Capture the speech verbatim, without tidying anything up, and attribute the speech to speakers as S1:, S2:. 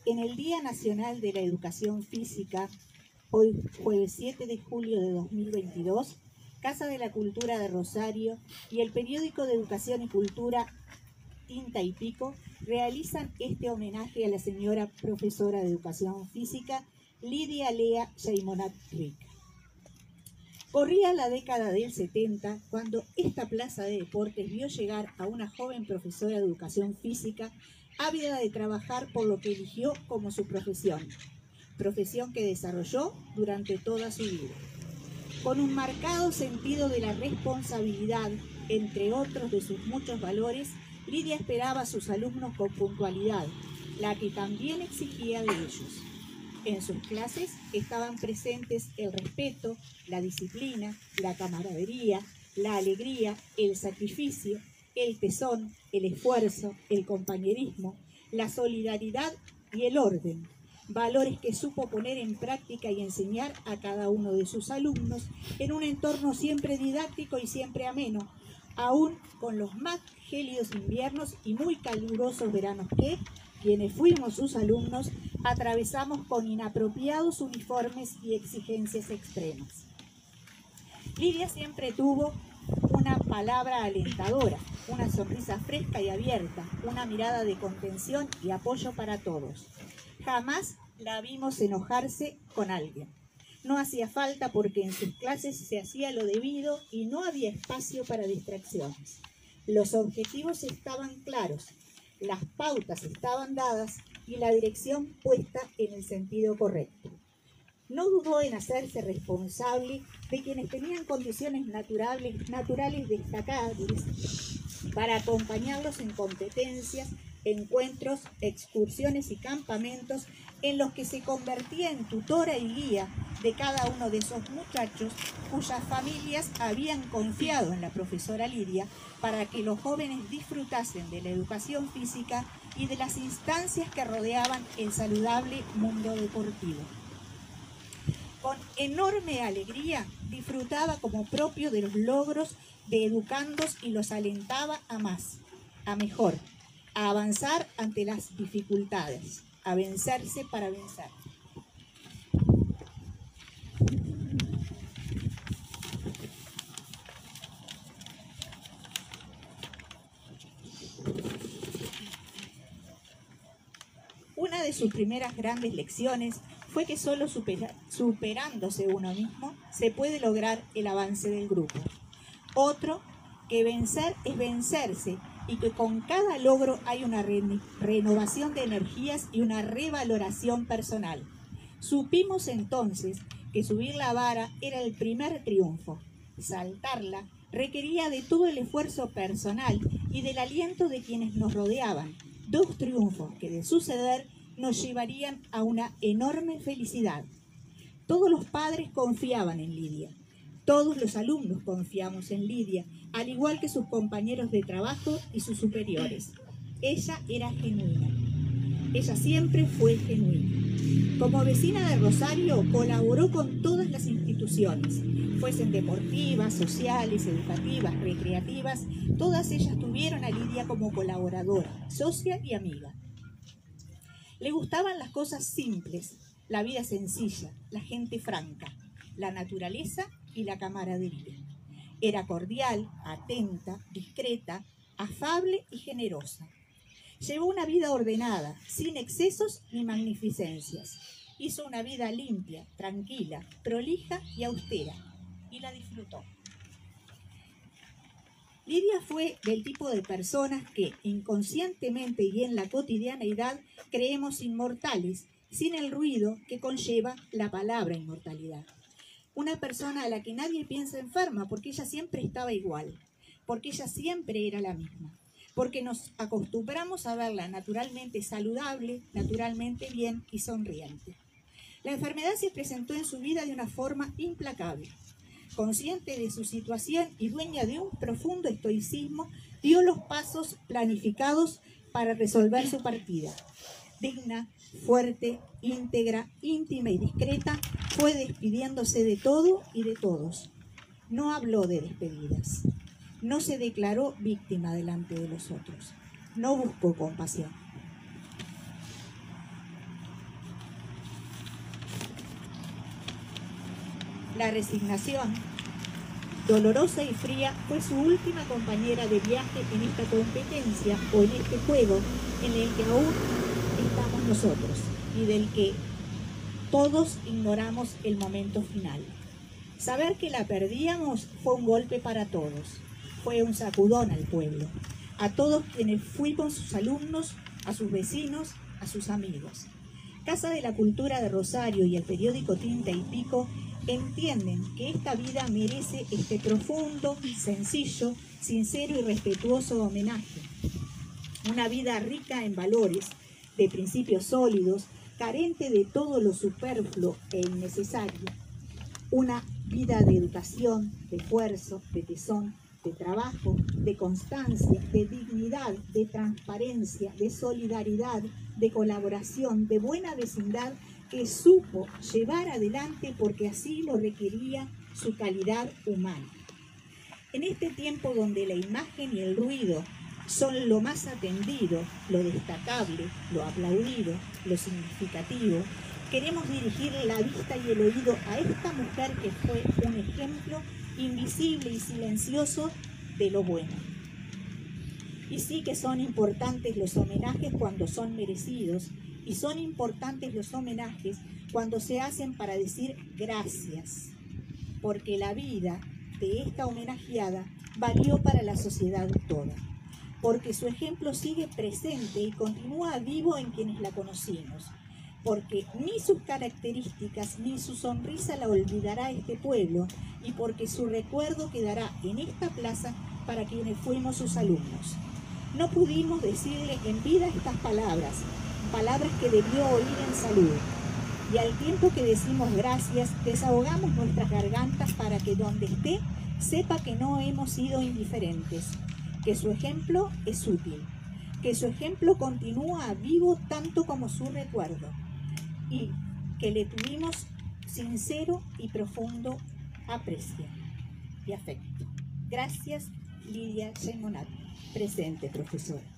S1: En el Día Nacional de la Educación Física, hoy jueves siete de julio de dos mil veintidós, Casa de la Cultura de Rosario y el periódico de Educación y Cultura Tinta y Pico realizan este homenaje a la señora profesora de Educación Física Lidia Lea Yaimonat Rica. Corría la década del setenta cuando esta plaza de deportes vio llegar a una joven profesora de Educación Física ávida de trabajar por lo que eligió como su profesión, profesión que desarrolló durante toda su vida. Con un marcado sentido de la responsabilidad, entre otros de sus muchos valores, Lidia esperaba a sus alumnos con puntualidad, la que también exigía de ellos. En sus clases estaban presentes el respeto, la disciplina, la camaradería, la alegría, el sacrificio, el tesón, el esfuerzo, el compañerismo, la solidaridad y el orden, valores que supo poner en práctica y enseñar a cada uno de sus alumnos en un entorno siempre didáctico y siempre ameno, aún con los más gélidos inviernos y muy calurosos veranos que, quienes fuimos sus alumnos, atravesamos con inapropiados uniformes y exigencias extremas. Lidia siempre tuvo una palabra alentadora, una sonrisa fresca y abierta, una mirada de contención y apoyo para todos. Jamás la vimos enojarse con alguien. No hacía falta porque en sus clases se hacía lo debido y no había espacio para distracciones. Los objetivos estaban claros, las pautas estaban dadas y la dirección puesta en el sentido correcto. No dudó en hacerse responsable de quienes tenían condiciones naturales, naturales destacables para acompañarlos en competencias, encuentros, excursiones y campamentos en los que se convertía en tutora y guía de cada uno de esos muchachos cuyas familias habían confiado en la profesora Lidia para que los jóvenes disfrutasen de la educación física y de las instancias que rodeaban el saludable mundo deportivo. Con enorme alegría disfrutaba como propio de los logros de educandos y los alentaba a más, a mejor, a avanzar ante las dificultades, a vencerse para vencer. Una de sus primeras grandes lecciones fue que solo supera, superándose uno mismo se puede lograr el avance del grupo. Otro, que vencer es vencerse y que con cada logro hay una re renovación de energías y una revaloración personal. Supimos entonces que subir la vara era el primer triunfo. Saltarla requería de todo el esfuerzo personal y del aliento de quienes nos rodeaban, dos triunfos que de suceder nos llevarían a una enorme felicidad. Todos los padres confiaban en Lidia, todos los alumnos confiamos en Lidia, al igual que sus compañeros de trabajo y sus superiores. Ella era genuina, ella siempre fue genuina. Como vecina de Rosario, colaboró con todas las instituciones, fuesen deportivas, sociales, educativas, recreativas, todas ellas tuvieron a Lidia como colaboradora, socia y amiga. Le gustaban las cosas simples, la vida sencilla, la gente franca, la naturaleza y la camaradería. Era cordial, atenta, discreta, afable y generosa. Llevó una vida ordenada, sin excesos ni magnificencias. Hizo una vida limpia, tranquila, prolija y austera, y la disfrutó. Lidia fue del tipo de personas que inconscientemente y en la cotidianeidad creemos inmortales, sin el ruido que conlleva la palabra inmortalidad. Una persona a la que nadie piensa enferma porque ella siempre estaba igual, porque ella siempre era la misma, porque nos acostumbramos a verla naturalmente saludable, naturalmente bien y sonriente. La enfermedad se presentó en su vida de una forma implacable. Consciente de su situación y dueña de un profundo estoicismo, dio los pasos planificados para resolver su partida. Digna, fuerte, íntegra, íntima y discreta, fue despidiéndose de todo y de todos. No habló de despedidas. No se declaró víctima delante de los otros. No buscó compasión. La resignación, dolorosa y fría, fue su última compañera de viaje en esta competencia o en este juego en el que aún estamos nosotros y del que todos ignoramos el momento final. Saber que la perdíamos fue un golpe para todos, fue un sacudón al pueblo, a todos quienes fuimos sus alumnos, a sus vecinos, a sus amigos. Casa de la Cultura de Rosario y el periódico Tinta y Pico entienden que esta vida merece este profundo, sencillo, sincero y respetuoso homenaje. Una vida rica en valores, de principios sólidos, carente de todo lo superfluo e innecesario. Una vida de educación, de esfuerzo, de tesón, de trabajo, de constancia, de dignidad, de transparencia, de solidaridad, de colaboración, de buena vecindad, que supo llevar adelante porque así lo requería su calidad humana. En este tiempo donde la imagen y el ruido son lo más atendido, lo destacable, lo aplaudido, lo significativo, queremos dirigir la vista y el oído a esta mujer que fue un ejemplo invisible y silencioso de lo bueno. Y sí que son importantes los homenajes cuando son merecidos, y son importantes los homenajes cuando se hacen para decir gracias, porque la vida de esta homenajeada valió para la sociedad toda, porque su ejemplo sigue presente y continúa vivo en quienes la conocimos, porque ni sus características ni su sonrisa la olvidará este pueblo, y porque su recuerdo quedará en esta plaza para quienes fuimos sus alumnos. No pudimos decirle en vida estas palabras, palabras que debió oír en salud, y al tiempo que decimos gracias, desahogamos nuestras gargantas para que donde esté, sepa que no hemos sido indiferentes, que su ejemplo es útil, que su ejemplo continúa vivo tanto como su recuerdo, y que le tuvimos sincero y profundo aprecio y afecto. Gracias, Lidia Gemonat. Presente, profesora.